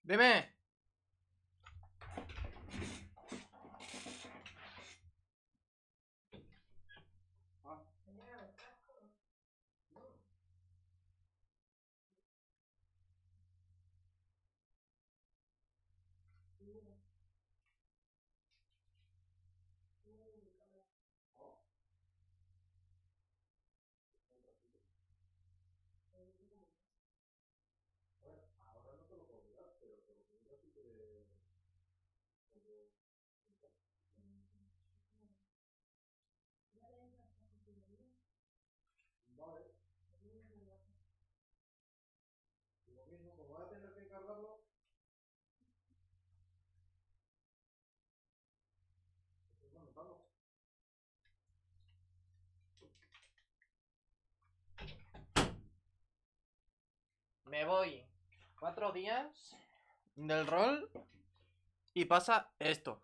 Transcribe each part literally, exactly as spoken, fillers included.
Dime. Me voy cuatro días del rol y pasa esto.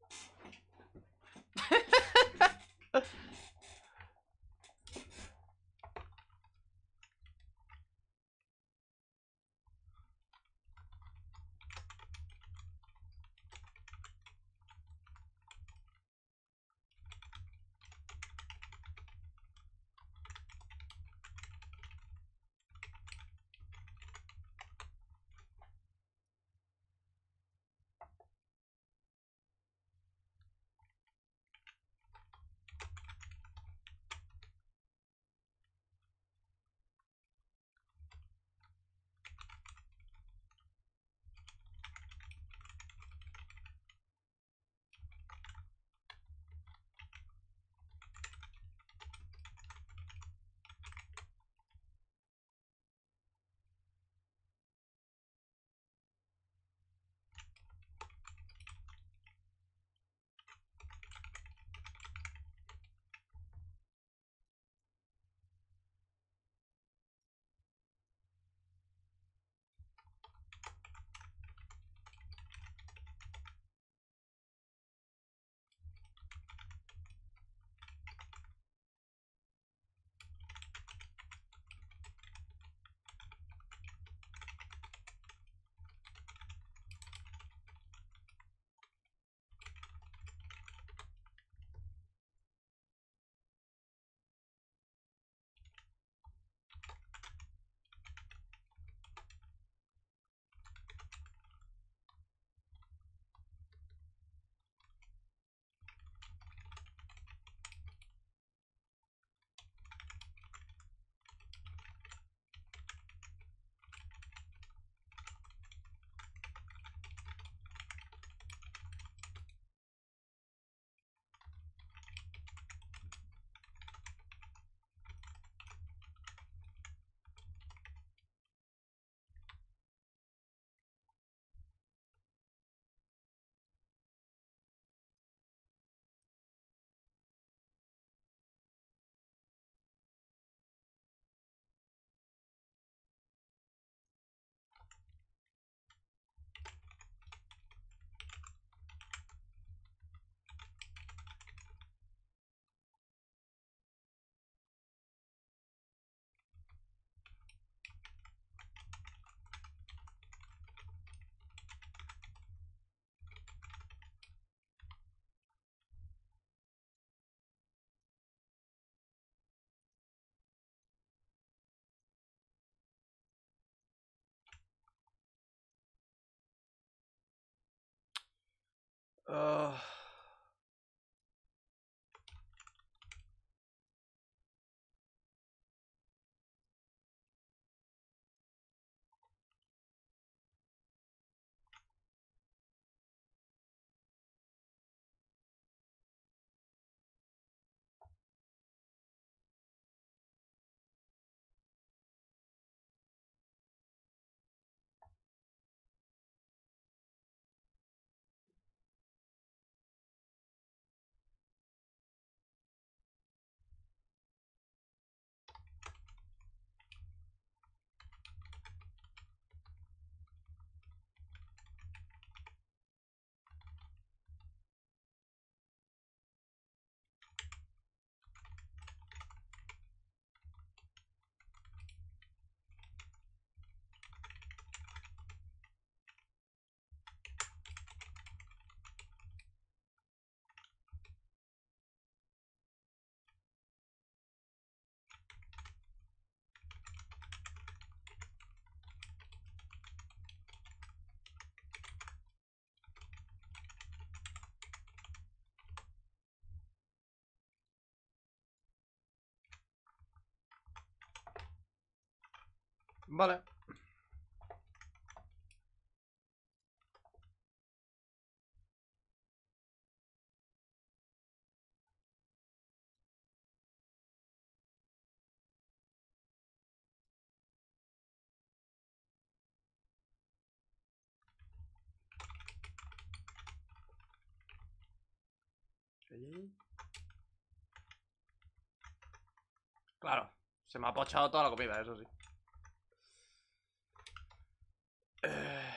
Uh, Vale. Claro, se me ha pochado toda la comida, eso sí. Eh...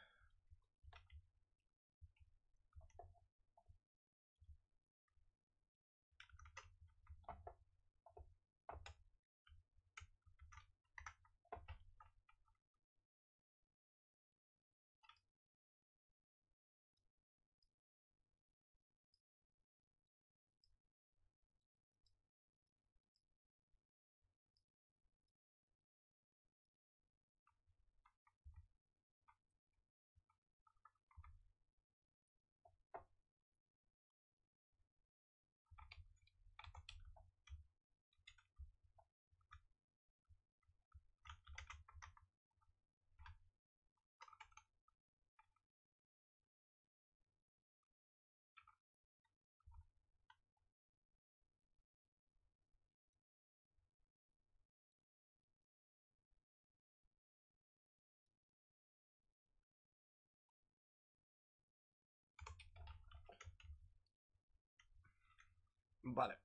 Vale.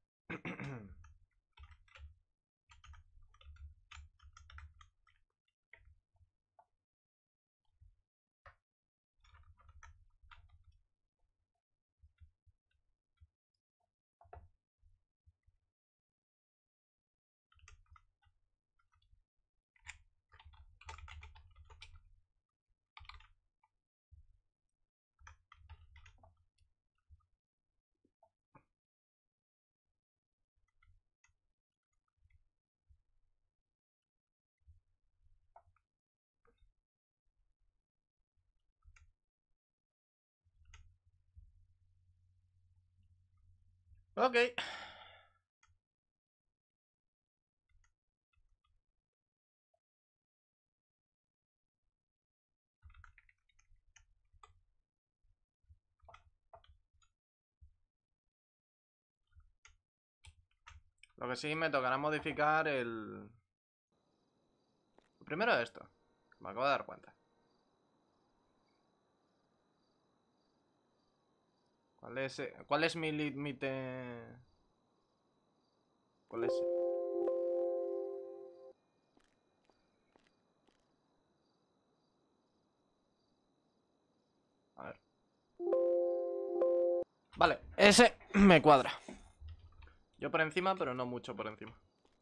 Ok. Lo que sí me tocará modificar el... Primero esto. Me acabo de dar cuenta. ¿Cuál es, ¿cuál es mi límite? ¿Cuál es? A ver. Vale, ese me cuadra. Yo por encima, pero no mucho por encima.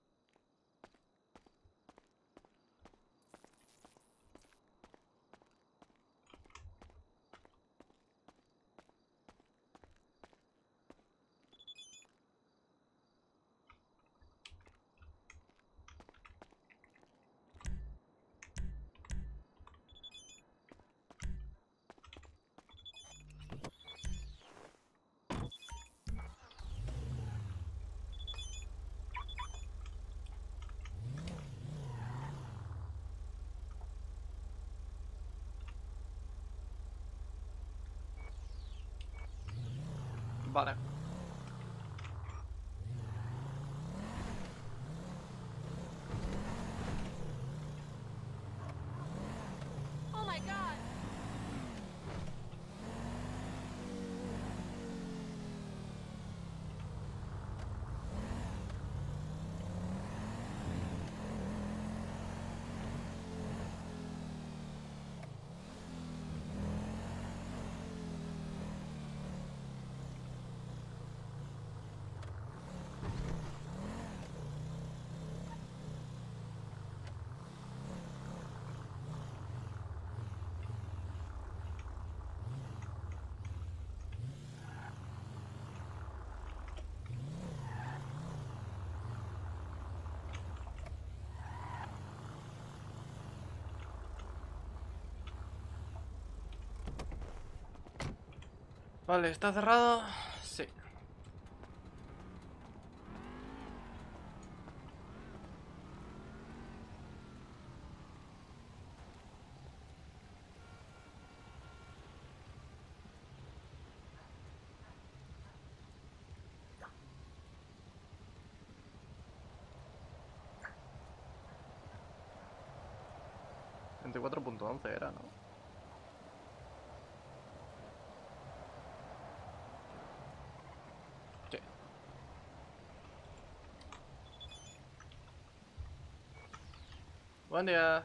Vale. Oh my God. Vale, ¿está cerrado? Sí. cuarenta y cuatro punto once era, ¿no? Sí. Buen día.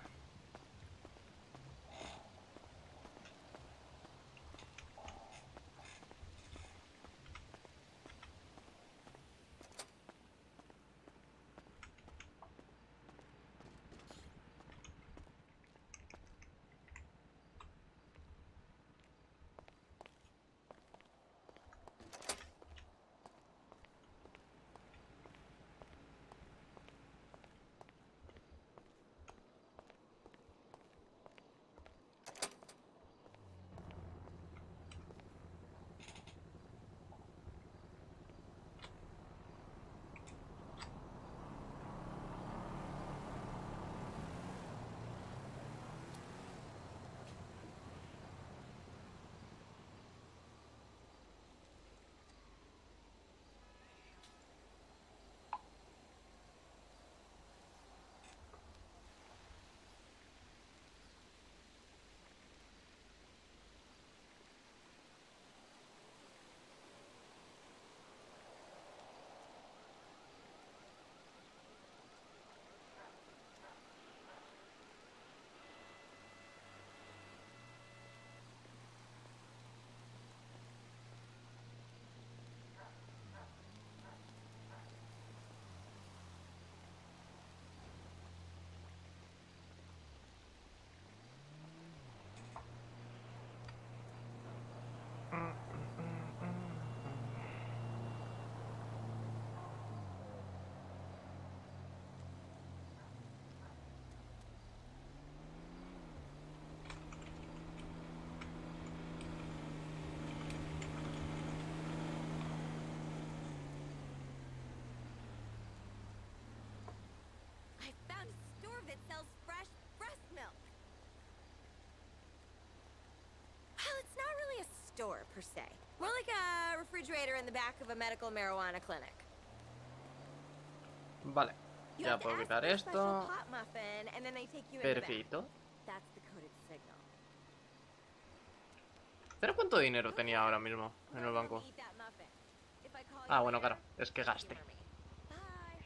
I found a store that sells fresh breast milk. Well, it's not really a store per se. More like a refrigerator in the back of a medical marijuana clinic. Vale. You Ya have to puedo ask quitar for a special esto. pot muffin, and then they take you in the back. Perfecto. That's the coded signal. ¿Pero cuánto dinero tenía Okay. ahora mismo en el Go home banco? and eat that muffin. If I call Ah, you bueno, later, claro. Es que gaste. humor me. Bye.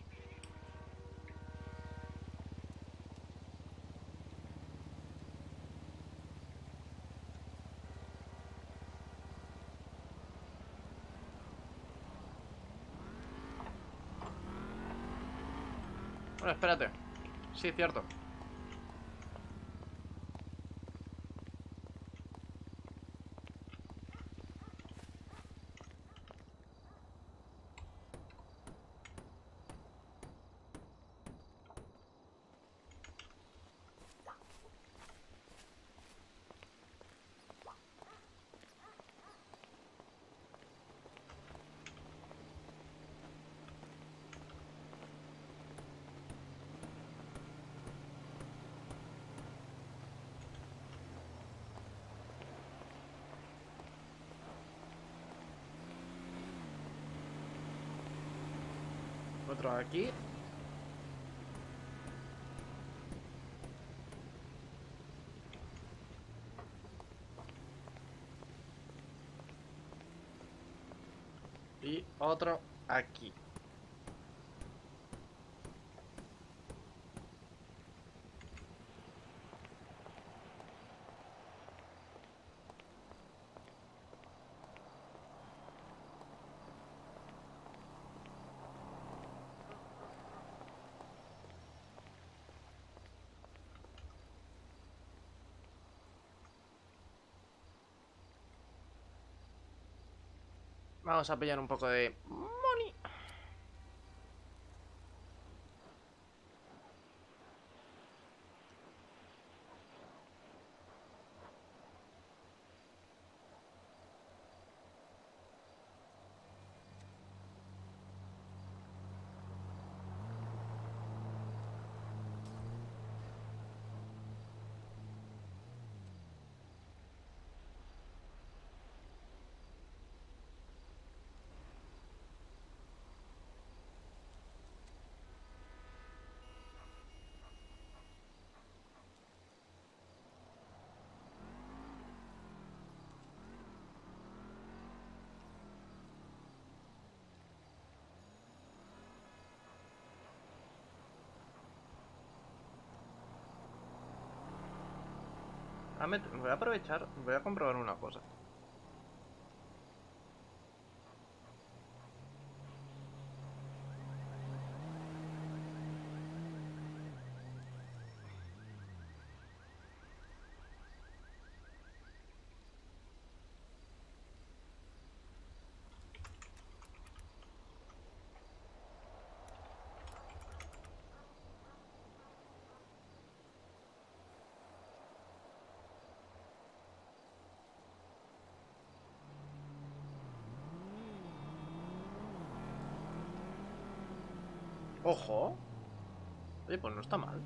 Bueno, espérate. Sí, cierto. Otro aquí. Y otro aquí. Vamos a pillar un poco de money. Ah, me- Voy a aprovechar, voy a comprobar una cosa. ¡Ojo! Oye, pues no está mal.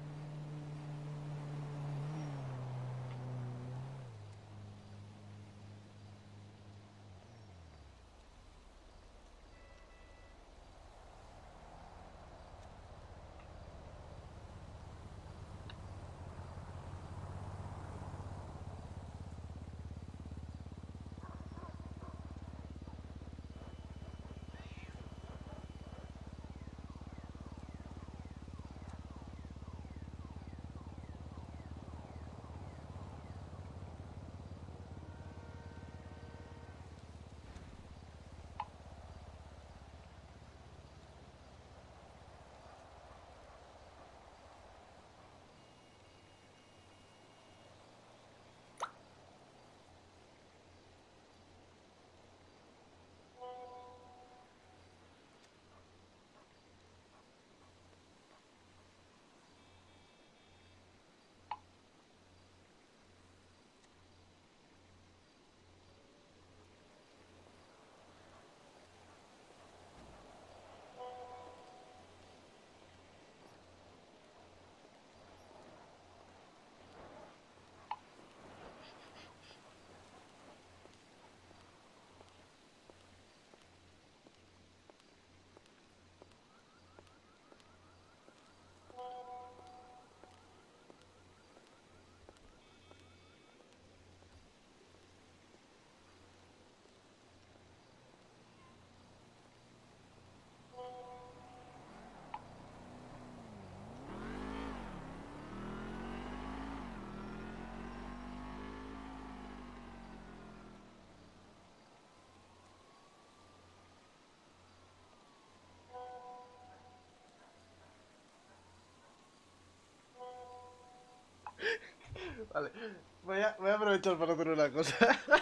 Vale, voy a, voy a aprovechar para hacer una cosa.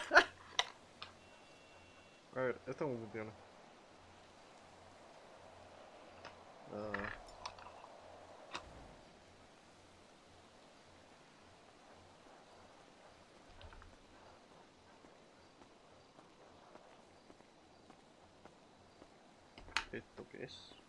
A ver, esto cómo funciona. Ah, ¿esto qué es?